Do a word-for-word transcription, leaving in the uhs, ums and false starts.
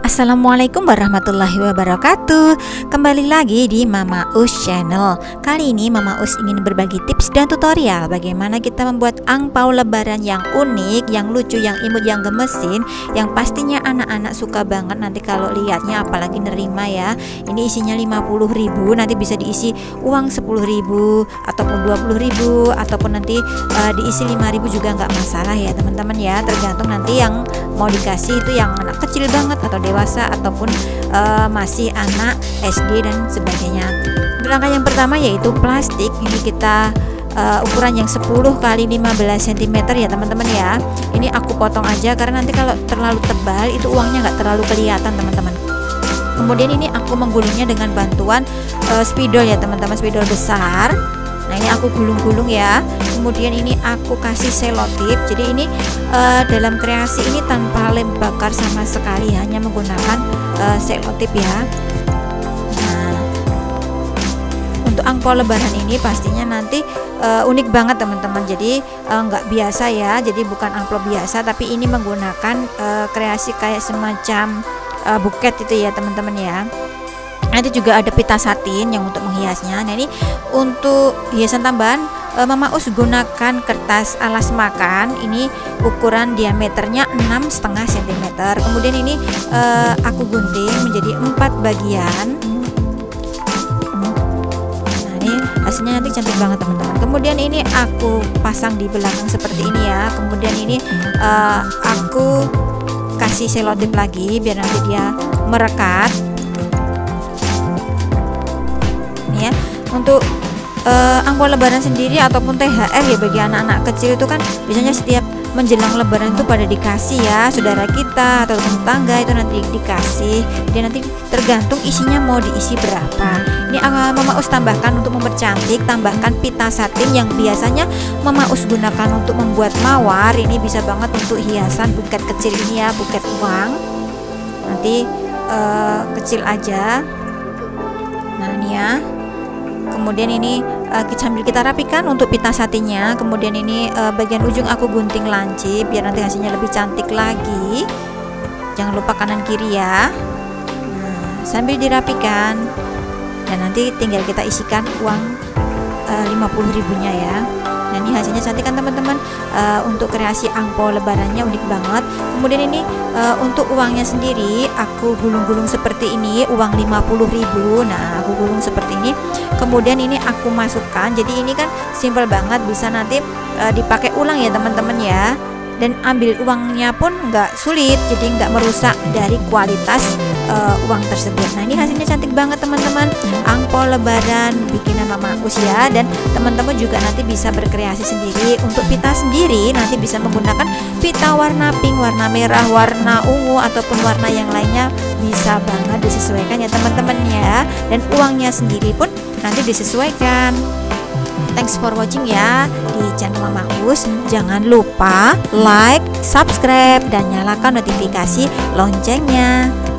Assalamualaikum warahmatullahi wabarakatuh. Kembali lagi di Mama Us Channel. Kali ini Mama Us ingin berbagi tips dan tutorial bagaimana kita membuat angpau lebaran yang unik, yang lucu, yang imut, yang gemesin, yang pastinya anak-anak suka banget nanti kalau lihatnya, apalagi nerima ya. Ini isinya lima puluh ribu, nanti bisa diisi uang sepuluh ribu ataupun dua puluh ribu ataupun nanti uh, diisi lima ribu juga nggak masalah ya teman-teman ya. Tergantung nanti yang mau dikasih itu yang anak kecil banget atau dewasa ataupun uh, masih anak S D dan sebagainya. Langkah yang pertama yaitu plastik. Ini kita uh, ukuran yang sepuluh kali lima belas sentimeter ya teman-teman ya. Ini aku potong aja karena nanti kalau terlalu tebal itu uangnya nggak terlalu kelihatan teman-teman. Kemudian ini aku menggulungnya dengan bantuan uh, spidol ya teman-teman, spidol besar. Nah ini aku gulung-gulung ya. Kemudian ini aku kasih selotip. Jadi ini uh, dalam kreasi ini tanpa lem bakar sama sekali, hanya menggunakan uh, selotip ya. Nah untuk angpau lebaran ini pastinya nanti uh, unik banget teman-teman. Jadi uh, nggak biasa ya. Jadi bukan amplop biasa, tapi ini menggunakan uh, kreasi kayak semacam uh, buket itu ya teman-teman ya. Nanti juga ada pita satin yang untuk menghiasnya. Nah ini untuk hiasan tambahan e, Mama Us gunakan kertas alas makan. Ini ukuran diameternya enam koma lima sentimeter. Kemudian ini e, aku gunting menjadi empat bagian. Nah ini hasilnya nanti cantik banget teman-teman. Kemudian ini aku pasang di belakang seperti ini ya. Kemudian ini e, aku kasih selotip lagi biar nanti dia merekat. Ya, untuk uh, angpau lebaran sendiri ataupun T H R ya bagi anak-anak kecil itu kan biasanya setiap menjelang lebaran itu pada dikasih ya, saudara kita atau tetangga itu nanti dikasih. Dia nanti tergantung isinya mau diisi berapa. Ini uh, Mama Us tambahkan untuk mempercantik, tambahkan pita satin yang biasanya Mama Us gunakan untuk membuat mawar. Ini bisa banget untuk hiasan buket kecil ini ya, buket uang. Nanti uh, kecil aja. Nah ini ya. Kemudian ini uh, sambil kita rapikan untuk pita satinnya. Kemudian ini uh, bagian ujung aku gunting lancip biar nanti hasilnya lebih cantik lagi. Jangan lupa kanan kiri ya. Nah, sambil dirapikan dan nanti tinggal kita isikan uang uh, lima puluh ribunya ya. Nah ini hasilnya cantik kan teman-teman. Uh, untuk kreasi angpau lebarannya unik banget. Kemudian ini uh, untuk uangnya sendiri aku gulung-gulung seperti ini, uang lima puluh ribu. Nah aku gulung seperti ini. Kemudian ini aku masukkan. Jadi ini kan simple banget, bisa nanti uh, dipakai ulang ya teman-teman ya. Dan ambil uangnya pun nggak sulit, jadi nggak merusak dari kualitas uh, uang tersebut. Nah ini hasilnya cantik banget teman-teman, angpau lebaran bikinan Mama Us ya. Dan teman-teman juga nanti bisa berkreasi sendiri. Untuk pita sendiri nanti bisa menggunakan pita warna pink, warna merah, warna ungu ataupun warna yang lainnya, bisa banget disesuaikan ya teman-teman ya. Dan uangnya sendiri pun nanti disesuaikan. Thanks for watching ya di channel Mama Us. Jangan lupa like, subscribe, dan nyalakan notifikasi loncengnya.